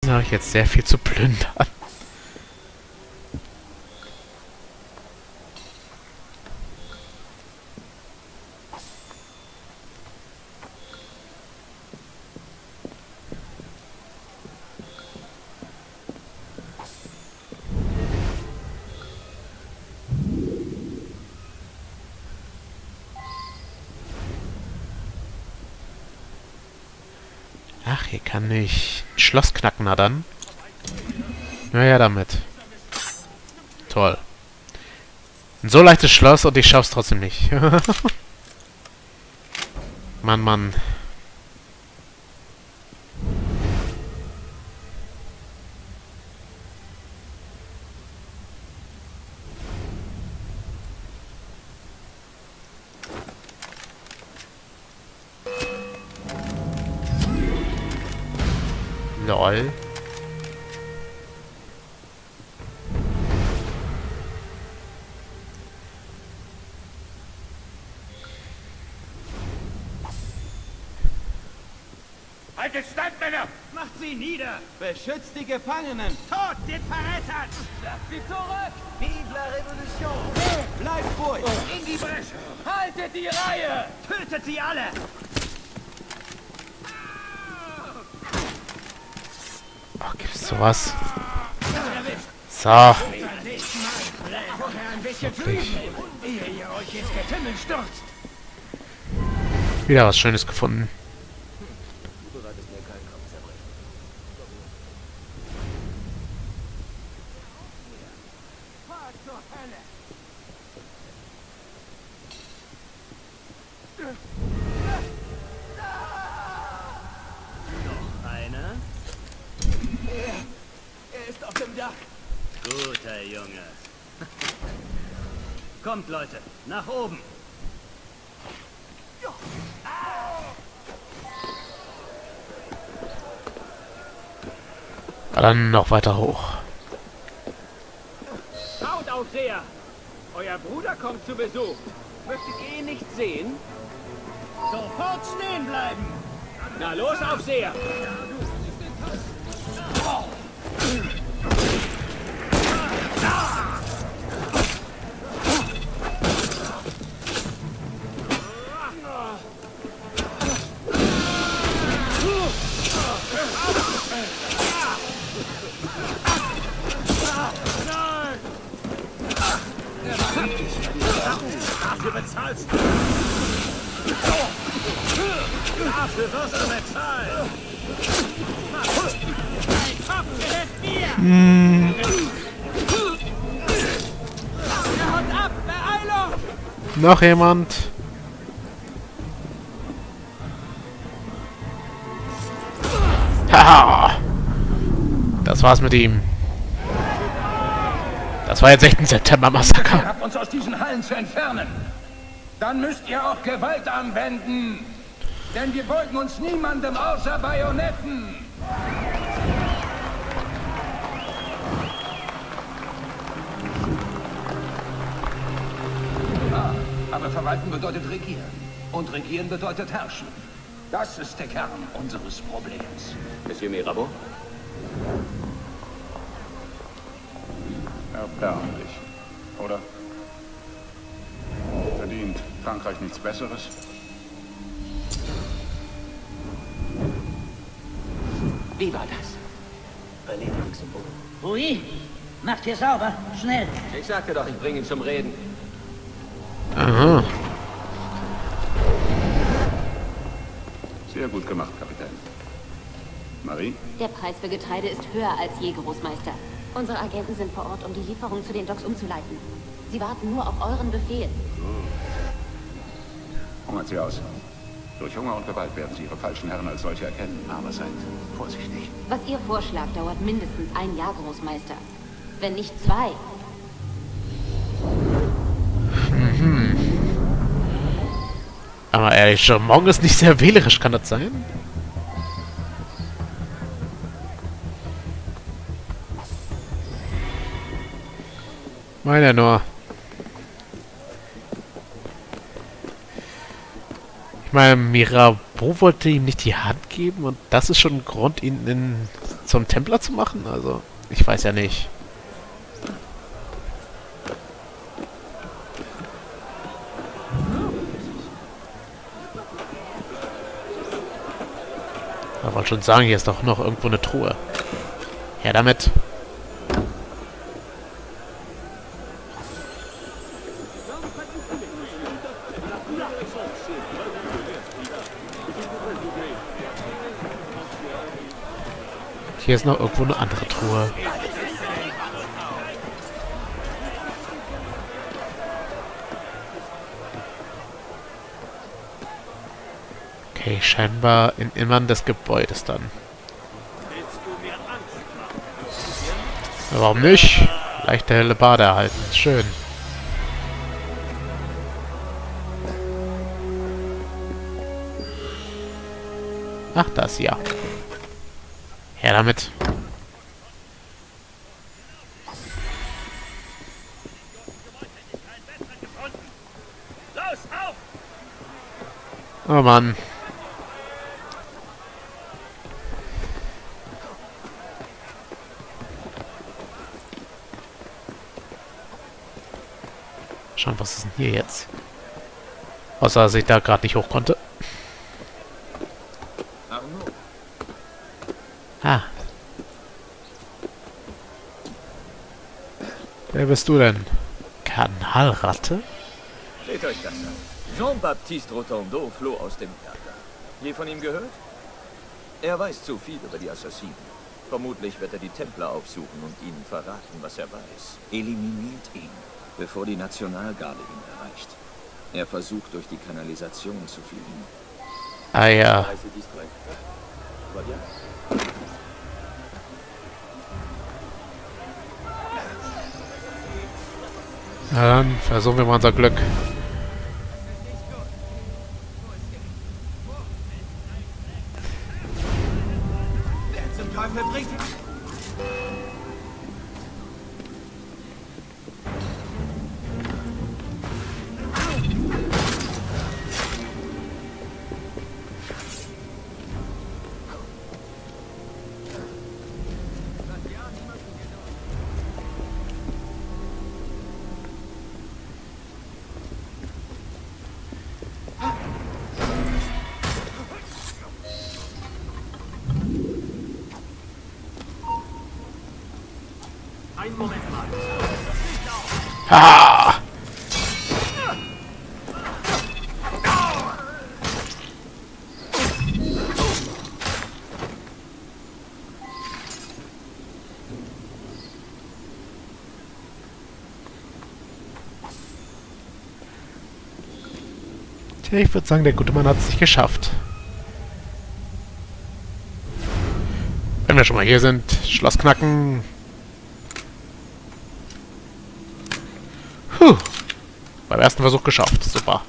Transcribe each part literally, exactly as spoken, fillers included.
habe ich jetzt sehr viel zu plündern. Ach, hier kann ich ein Schloss knacken, na dann. Naja, damit. Toll. Ein so leichtes Schloss und ich schaff's trotzdem nicht. Mann, Mann. Lol. Haltet stand, Männer! Macht sie nieder! Beschützt die Gefangenen! Tot den Verrätern! Schlagt sie zurück! Vive la Revolution! Bleibt ruhig! In die Bresche! Haltet die Reihe! Tötet sie alle! Oh, gibt's sowas? So. Wirklich. Wieder was Schönes gefunden. Guter Junge. Kommt, Leute, nach oben. Dann noch weiter hoch. Schaut, Aufseher! Euer Bruder kommt zu Besuch. Möchtet ihr ihn nicht sehen? Sofort stehen bleiben! Na los, Aufseher! Dafür bezahlst du! Dafür wirst du bezahlen! Dein Kopf gehört mir! Hm. Er haut ab! Beeilung! Noch jemand? Haha! Das war's mit ihm. Das war jetzt echt ein September-Massaker. Ihr habt uns aus diesen Hallen zu entfernen. Dann müsst ihr auch Gewalt anwenden. Denn wir beugen uns niemandem außer Bajonetten. Ah, aber verwalten bedeutet regieren. Und regieren bedeutet herrschen. Das ist der Kern unseres Problems. Monsieur Mirabeau? Erbärmlich, oder? Verdient Frankreich nichts Besseres? Wie war das? Erledigungssymbol. Rui, macht hier sauber, schnell. Ich sagte doch, ich bringe ihn zum Reden. Aha. Sehr gut gemacht, Kapitän. Marie? Der Preis für Getreide ist höher als je, Großmeister. Unsere Agenten sind vor Ort, um die Lieferung zu den Docks umzuleiten. Sie warten nur auf euren Befehl. Hungert sie aus. Durch Hunger und Gewalt werden sie ihre falschen Herren als solche erkennen. Aber seid vorsichtig. Was ihr vorschlagt, dauert mindestens ein Jahr, Großmeister. Wenn nicht zwei. Mhm. Aber ehrlich, Jamon ist nicht sehr wählerisch, kann das sein? Meine nur. Ich meine, Mirabeau wollte ihm nicht die Hand geben und das ist schon ein Grund, ihn in zum Templer zu machen? Also, ich weiß ja nicht. Ich wollte schon sagen, hier ist doch noch irgendwo eine Truhe. Her damit. Hier ist noch irgendwo eine andere Truhe. Okay, scheinbar im Innern des Gebäudes dann. Warum nicht? Leichte helle Bade erhalten. Schön. Ach, das ja. Her damit. Oh Mann. Schauen, was ist denn hier jetzt? Außer, dass ich da gerade nicht hoch konnte. Ah. Wer bist du denn? Kanalratte? Seht euch das an. Jean-Baptiste Rotondo floh aus dem Kerker. Je von ihm gehört? Er weiß zu viel über die Assassinen. Vermutlich wird er die Templer aufsuchen und ihnen verraten, was er weiß. Eliminiert ihn, bevor die Nationalgarde ihn erreicht. Er versucht, durch die Kanalisation zu fliehen. Ah ja. Na dann versuchen wir mal unser Glück. Wer zum Teufel bringt ihn? Einen Moment mal. Ha! Tja, ich würde sagen, der gute Mann hat es nicht geschafft. Wenn wir schon mal hier sind, Schloss knacken. Puh. Beim ersten Versuch geschafft. Super.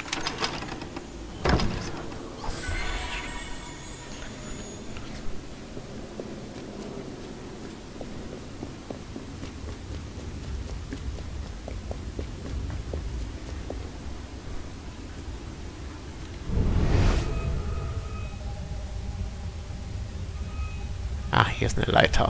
Ah, hier ist eine Leiter.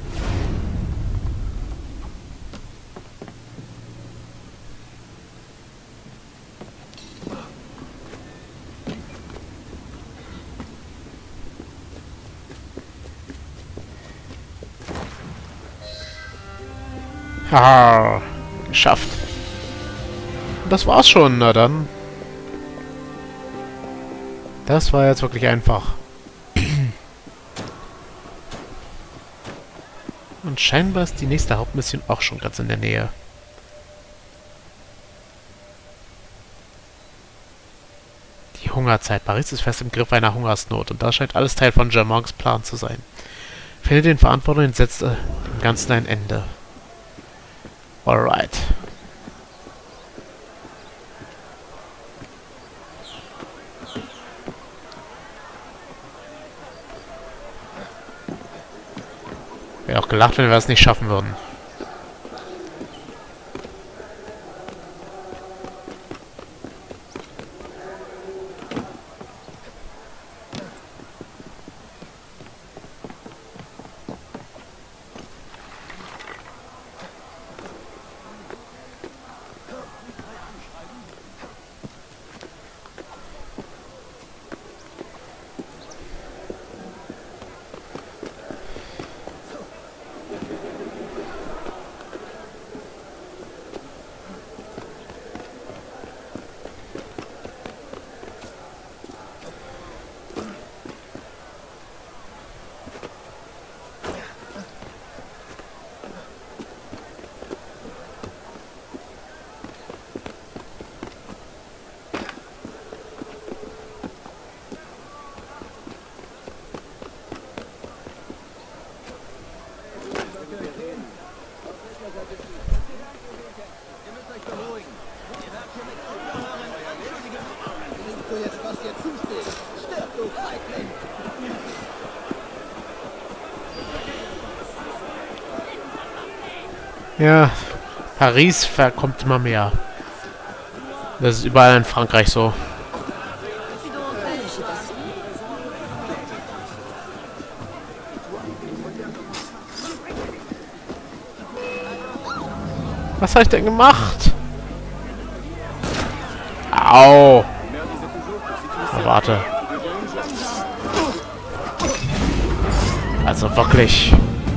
Haha, geschafft. Und das war's schon, na dann. Das war jetzt wirklich einfach. Und scheinbar ist die nächste Hauptmission auch schon ganz in der Nähe. Die Hungerzeit. Paris ist fest im Griff einer Hungersnot und das scheint alles Teil von Germains Plan zu sein. Finde den Verantwortlichen und setze dem Ganzen ein Ende. Alright. Wäre auch gelacht, wenn wir es nicht schaffen würden. Ja, Paris verkommt immer mehr. Das ist überall in Frankreich so. Was habe ich denn gemacht? Au! Na, warte. Also wirklich.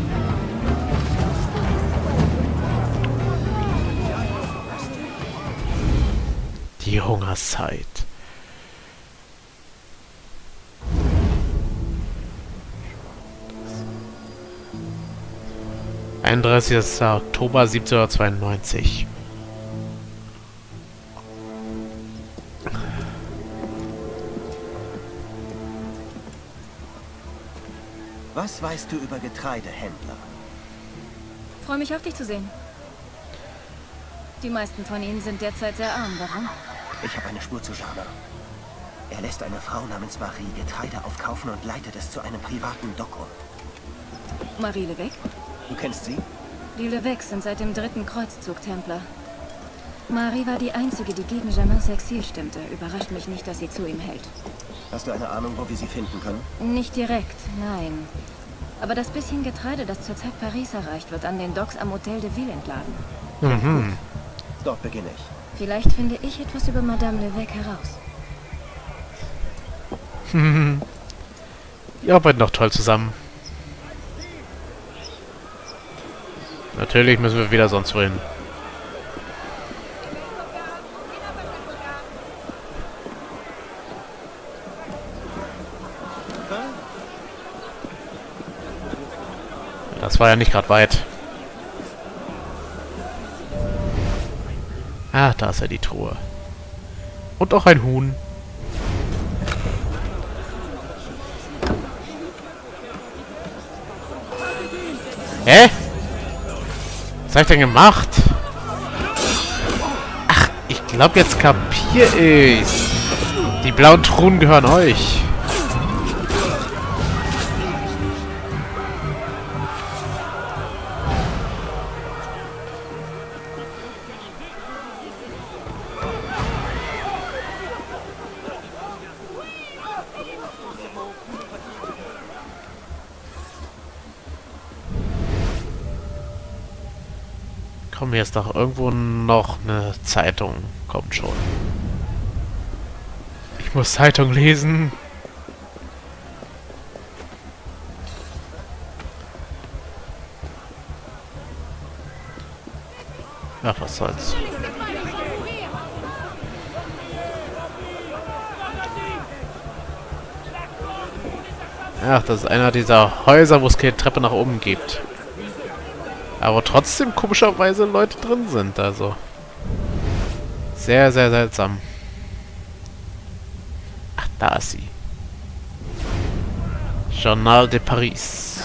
Die Hungerszeit. einunddreißigster Oktober siebzehnhundertzweiundneunzig. Was weißt du über Getreidehändler? Freue mich auf dich zu sehen. Die meisten von ihnen sind derzeit sehr arm. Warum? Ich habe eine Spur zu Jana. Er lässt eine Frau namens Marie Getreide aufkaufen und leitet es zu einem privaten Dock um. Marie Levesque? Du kennst sie? Die Levesques sind seit dem dritten Kreuzzug Templer. Marie war die einzige, die gegen Germains Exil stimmte. Überrascht mich nicht, dass sie zu ihm hält. Hast du eine Ahnung, wo wir sie finden können? Nicht direkt, nein. Aber das bisschen Getreide, das zurzeit Paris erreicht, wird an den Docks am Hotel de Ville entladen. Mhm. Dort beginne ich. Vielleicht finde ich etwas über Madame Levesque heraus. Mhm. Ihr arbeitet noch toll zusammen. Natürlich müssen wir wieder sonst wohin. Das war ja nicht gerade weit. Ah, da ist ja die Truhe. Und auch ein Huhn. Hä? Was hab ich denn gemacht? Ach, ich glaube, jetzt kapier ich's. Die blauen Truhen gehören euch. Komm, hier ist doch irgendwo noch eine Zeitung. Kommt schon. Ich muss Zeitung lesen. Ach, was soll's. Ach, das ist einer dieser Häuser, wo es keine Treppe nach oben gibt. Aber trotzdem komischerweise Leute drin sind, also. Sehr, sehr seltsam. Ach, da ist sie. Journal de Paris.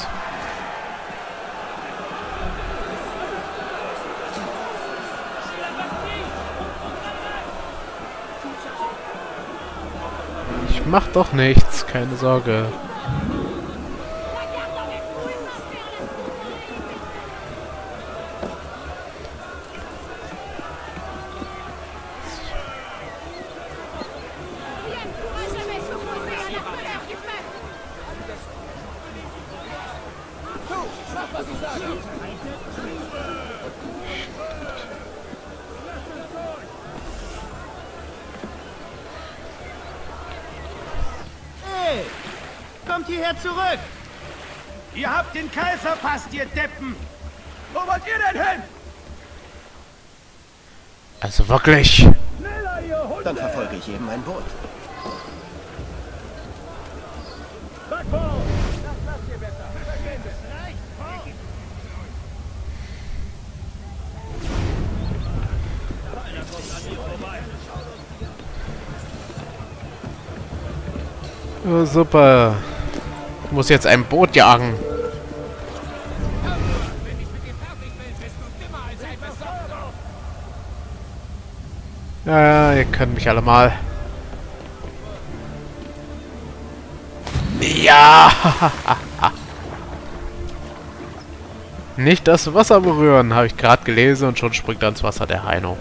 Ich mach doch nichts, keine Sorge. Hey, kommt hierher zurück! Ihr habt den Keil verpasst, ihr Deppen! Wo wollt ihr denn hin? Also wirklich. Dann verfolge ich eben ein Boot. Oh, super. Ich muss jetzt ein Boot jagen. Ja, ihr könnt mich alle mal. Ja! Nicht das Wasser berühren, habe ich gerade gelesen und schon springt er ins Wasser, der Heino.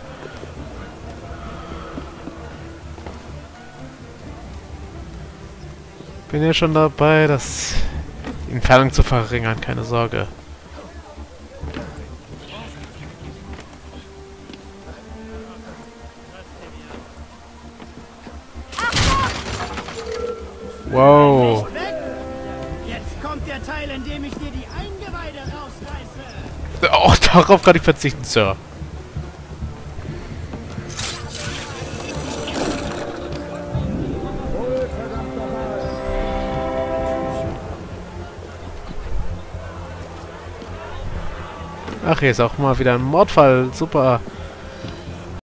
Bin ja schon dabei, das die Entfernung zu verringern, keine Sorge. Wow. Jetzt kommt der Teil, in dem ich dir die Eingeweide rausreiße. Oh, darauf kann ich verzichten, Sir. Ach, hier ist auch mal wieder ein Mordfall. Super.